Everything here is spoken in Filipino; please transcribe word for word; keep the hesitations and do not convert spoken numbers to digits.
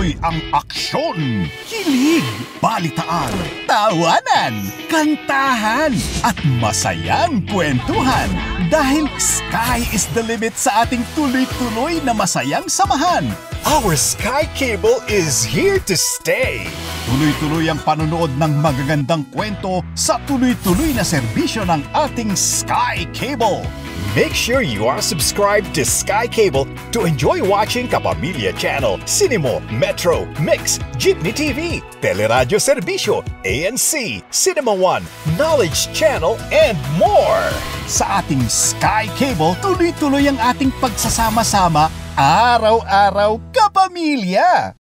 tuloy-tuloy ang aksyon, kilig, balitaan, tawanan, kantahan, at masayang kwentuhan. Dahil sky is the limit sa ating tuloy-tuloy na masayang samahan. Our Sky Cable is here to stay. Tuloy-tuloy ang panonood ng magagandang kwento sa tuloy-tuloy na serbisyo ng ating Sky Cable. Make sure you are subscribed to Sky Cable to enjoy watching Kapamilya Channel, Cinemo, Metro, Mix, Jeepney T V, Teleradyo Serbisyo, A N C, Cinema One, Knowledge Channel, and more. Sa ating Sky Cable, tuloy-tuloy ang ating pagsasama-sama araw-araw kapamilya.